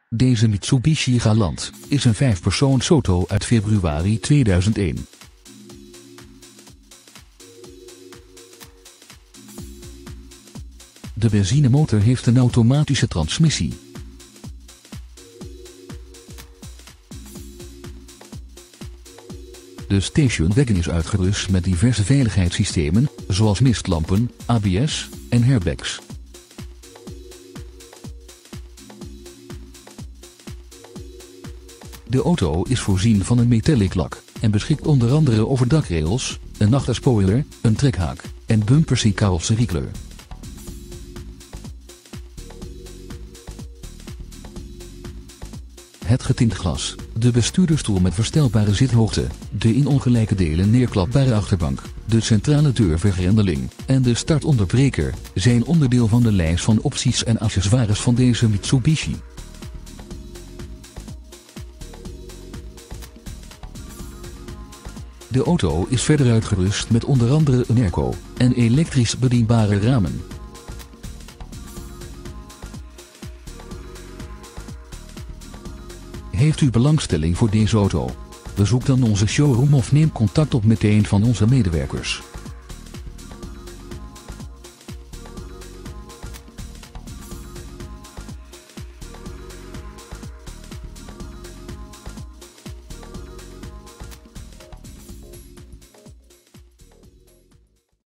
Deze Mitsubishi Galant is een 5-persoonsauto uit februari 2001. De benzinemotor heeft een automatische transmissie. De station wagon is uitgerust met diverse veiligheidssystemen, zoals mistlampen, ABS en airbags. De auto is voorzien van een metallic lak en beschikt onder andere over dakrails, een achterspoiler, een trekhaak en bumpers in carrosseriekleur. Het getint glas, de bestuurdersstoel met verstelbare zithoogte, de in ongelijke delen neerklapbare achterbank, de centrale deurvergrendeling en de startonderbreker zijn onderdeel van de lijst van opties en accessoires van deze Mitsubishi. De auto is verder uitgerust met onder andere een airco en elektrisch bedienbare ramen. Heeft u belangstelling voor deze auto? Bezoek dan onze showroom of neem contact op met een van onze medewerkers.